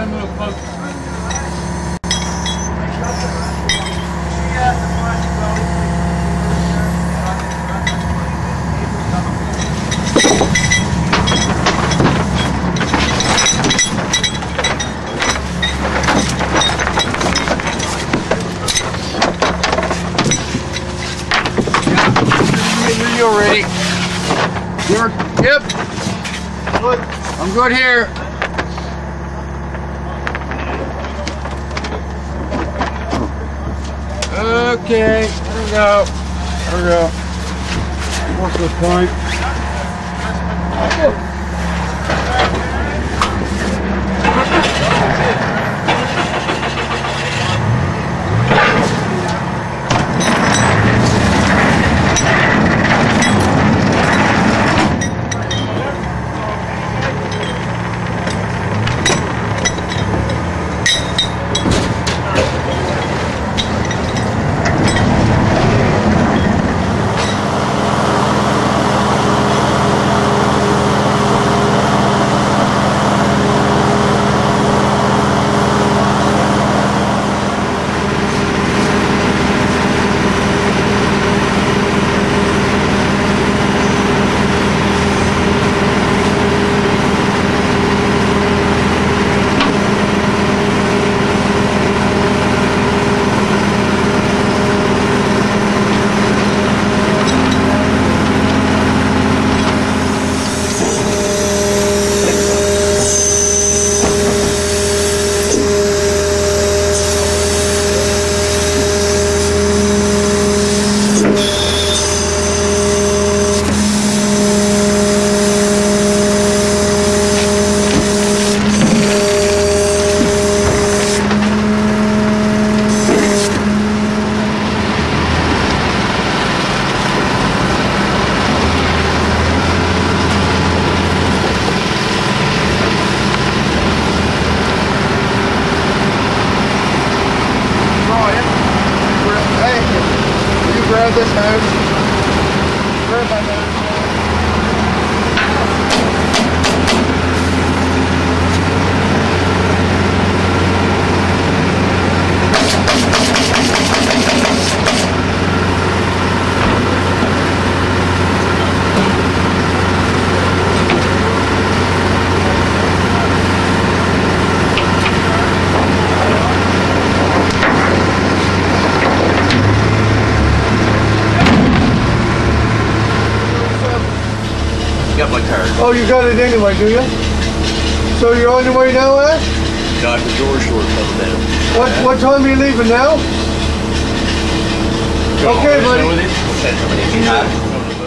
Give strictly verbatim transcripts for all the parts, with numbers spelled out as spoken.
move closer. You're ready. You're, yep. Good. I'm good here. Okay, there we go. There we go. What's the point? Oh. Grab this hose. Grab my hose. Got my card. Oh, you got it anyway, do you? So you're on your way now, eh? Got the door short coming down. What what time are you leaving now? Okay, buddy. Okay.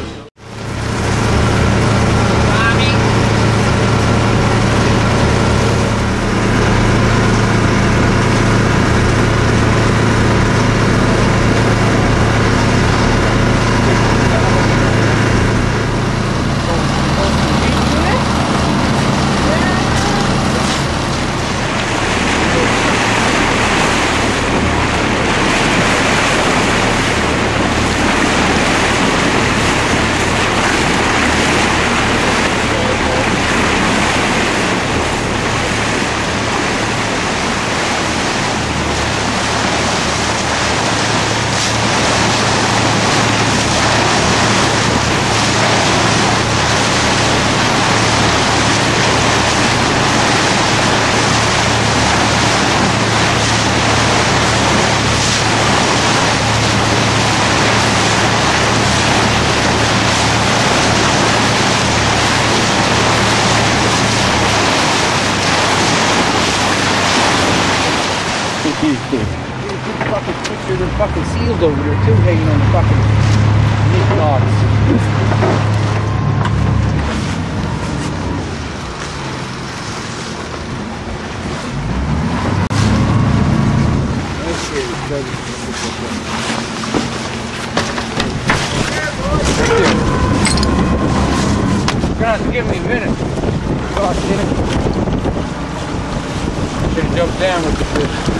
Fucking picture of the fucking seals over there too, hanging on the fucking meat logs. You're gonna have to give me a minute. God, should have jumped down with the fish.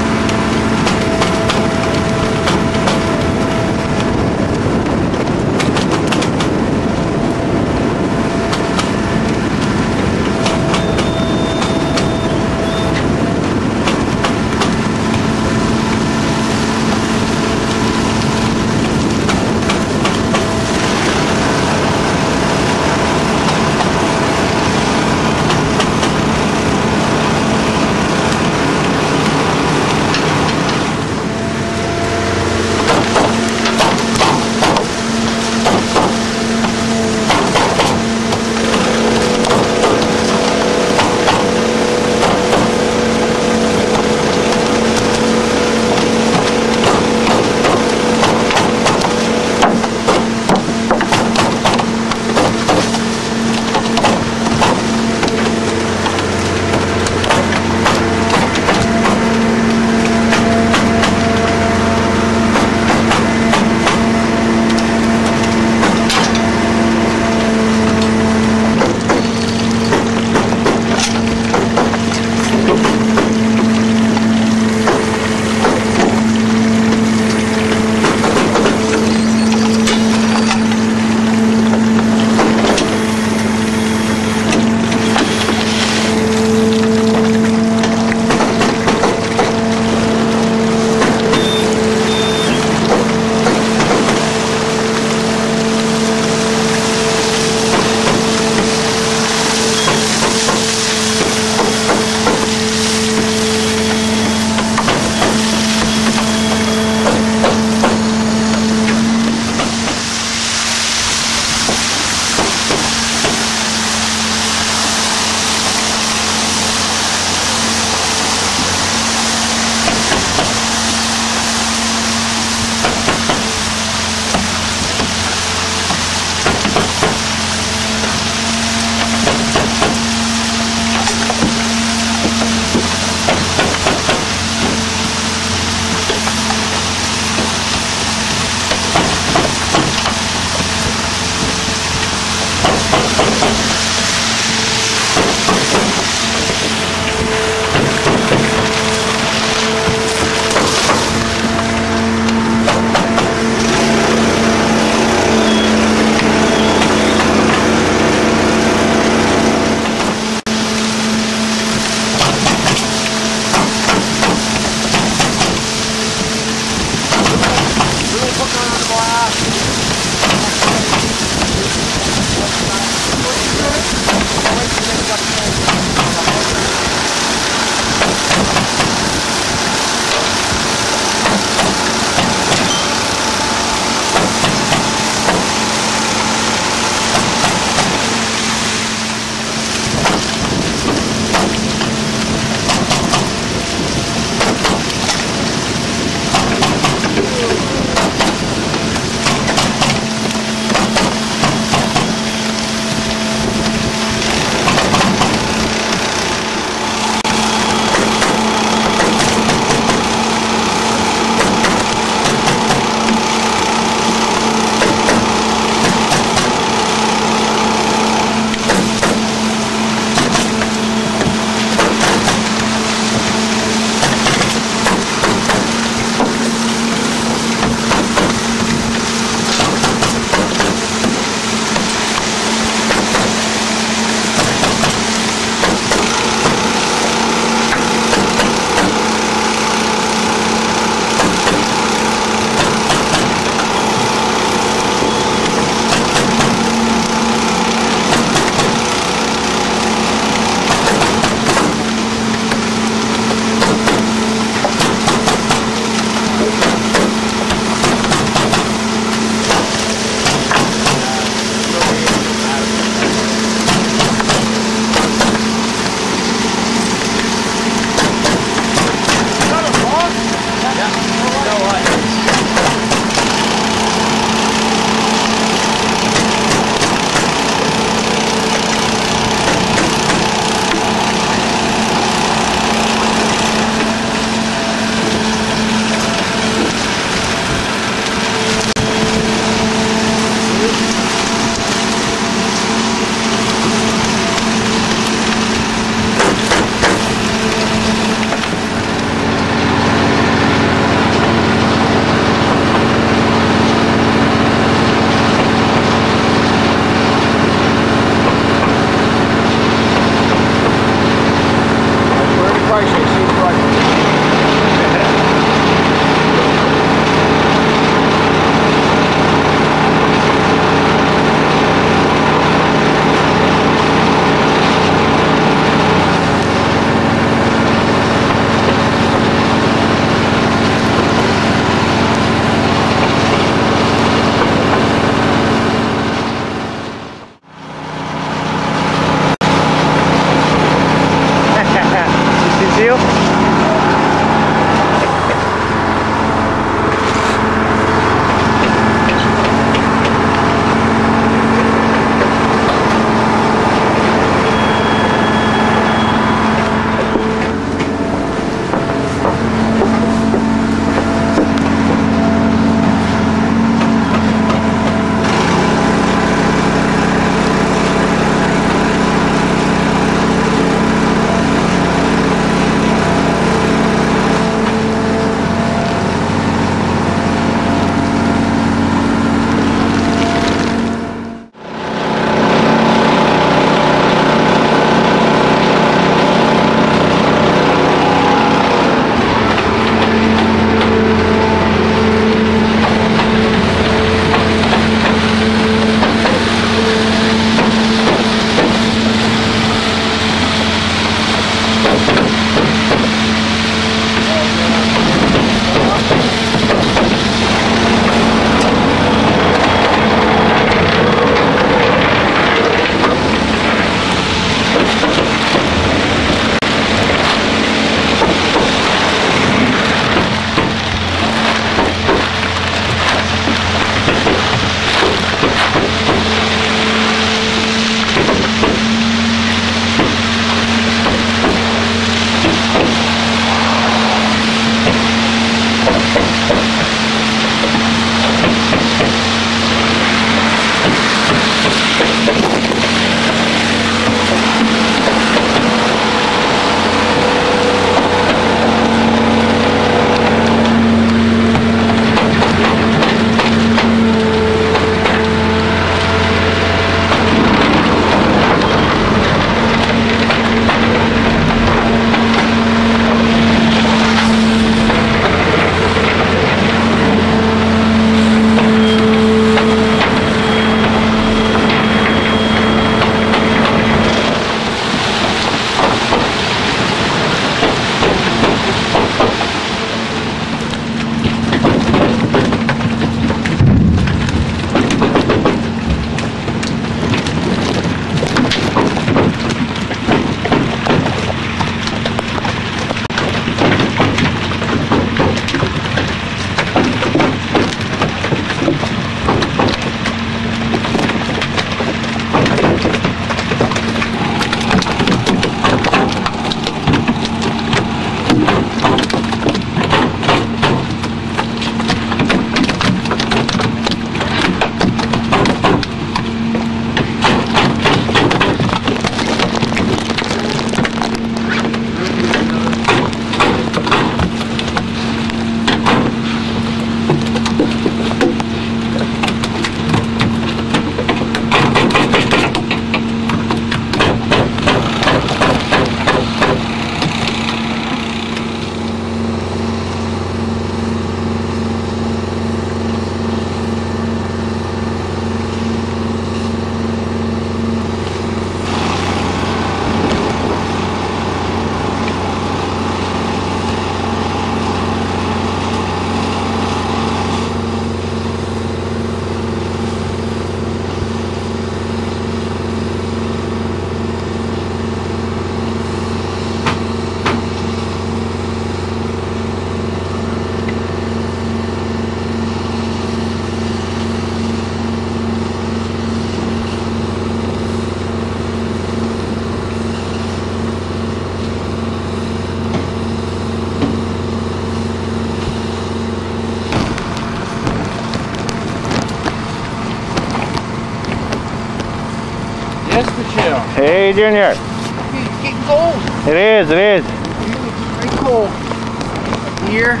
Yes, Michelle. Hey, Junior. It's getting cold. It is, it is. Very cold. Here.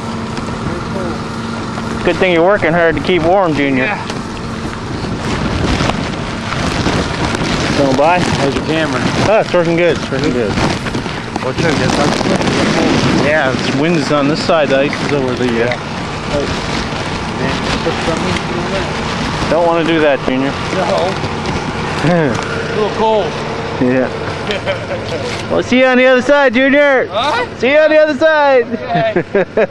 Good thing you're working hard to keep warm, Junior. Yeah. Going by? How's your camera? Oh, it's working good. It's working good. Watch out, get that. Yeah, the wind is on this side. The ice is over the. Uh, don't want to do that, Junior. No. A little cold. Yeah. Well, see you on the other side, Junior. Huh? See you on the other side. Okay.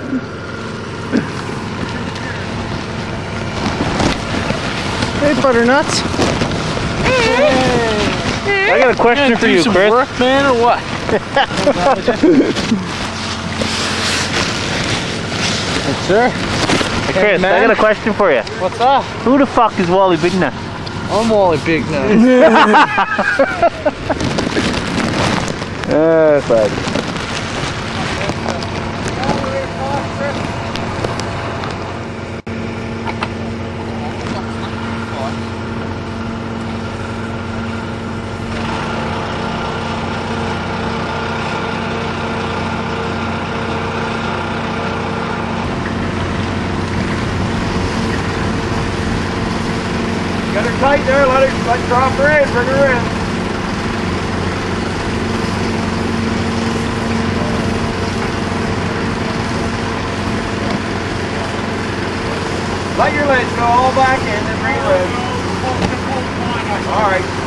Hey, butternuts. Hey. I got a question for you, some Chris. Work, man, or what? Yes, sir. Hey, Chris, Hey, I got a question for you. What's up? Who the fuck is Wally Big Nut? I'm Wally Big Nut. Uh, fuck. Get her tight there, let her, let her drop her in, bring her in. Let your legs go all back in and bring your legs. All right.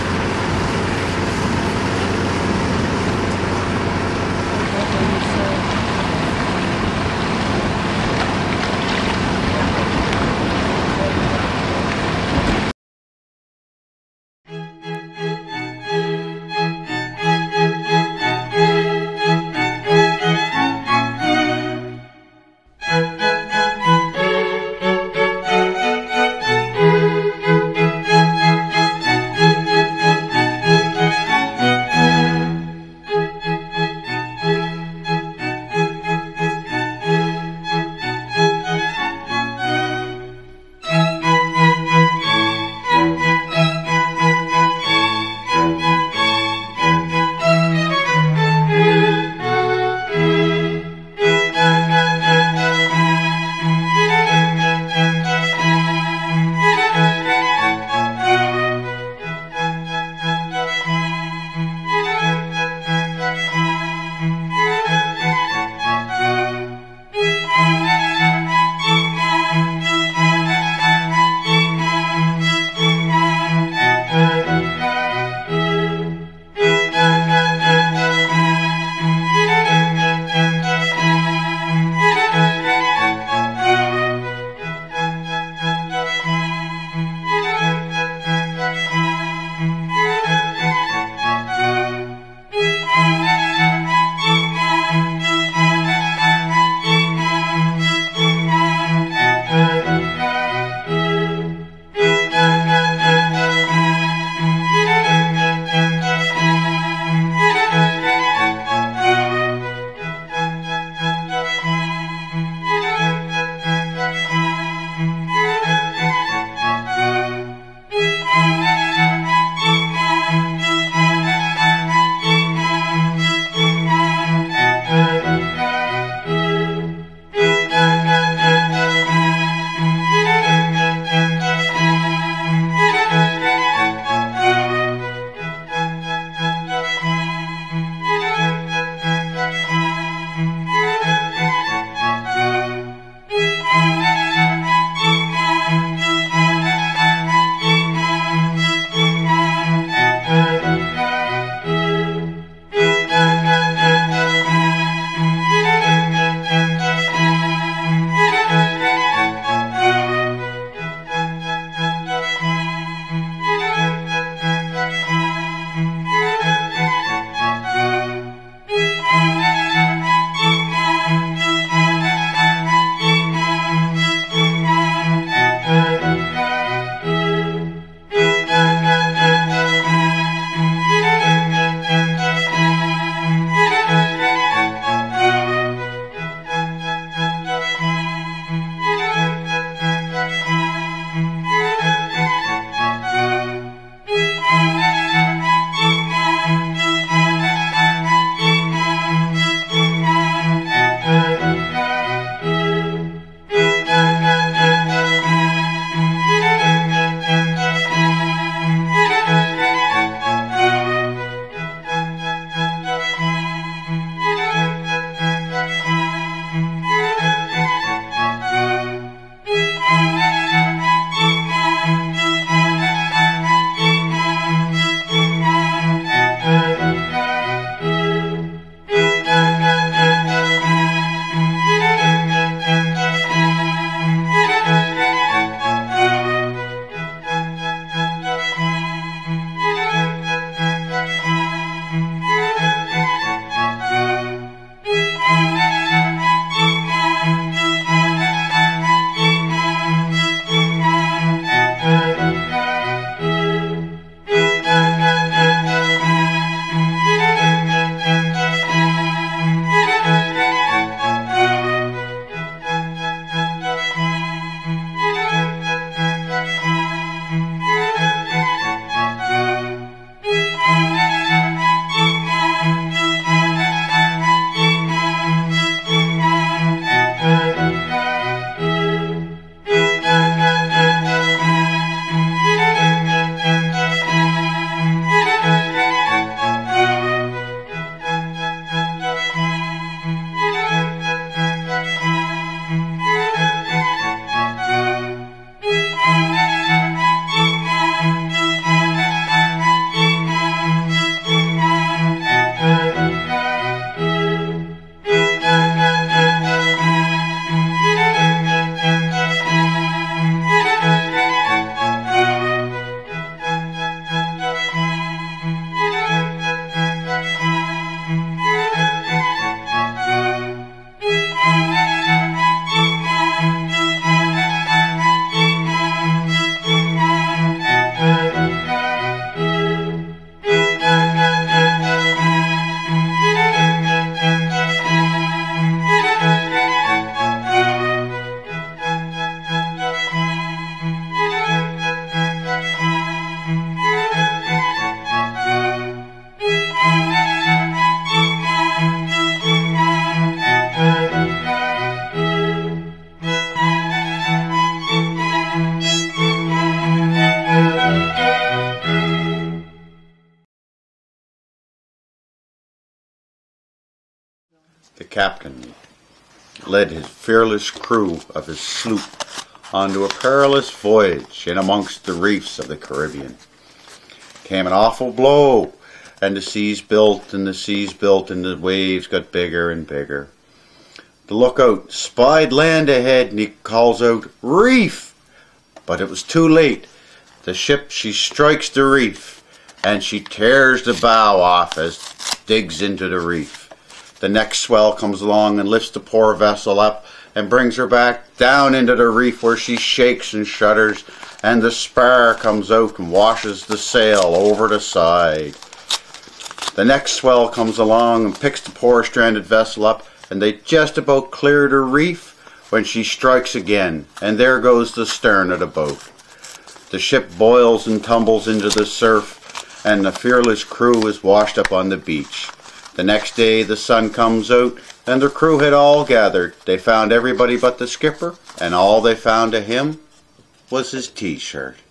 the captain led his fearless crew of his sloop onto a perilous voyage in amongst the reefs of the Caribbean. Came an awful blow, and the seas built and the seas built and the waves got bigger and bigger. The lookout spied land ahead and he calls out, "Reef!" But it was too late. The ship, she strikes the reef and she tears the bow off as it digs into the reef. The next swell comes along and lifts the poor vessel up and brings her back down into the reef, where she shakes and shudders, and the spar comes out and washes the sail over the side. The next swell comes along and picks the poor stranded vessel up, and they just about clear the reef when she strikes again, and there goes the stern of the boat. The ship boils and tumbles into the surf, and the fearless crew is washed up on the beach. The next day the sun comes out, and the crew had all gathered. They found everybody but the skipper, and all they found of him was his t-shirt.